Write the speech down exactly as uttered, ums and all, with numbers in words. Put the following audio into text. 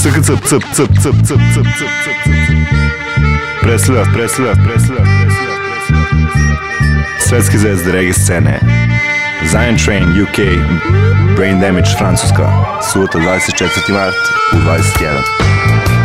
cp, cp, cp, cp, cp, cp, cp, cp. Preslivat, preslivat, preslivat, preslivat, preslivat. Svetske zvezde reggae scene. Zion Train, U K, Brain Damage, Francuska. Subota dvadeset četvrti mart u dvadeset jedan.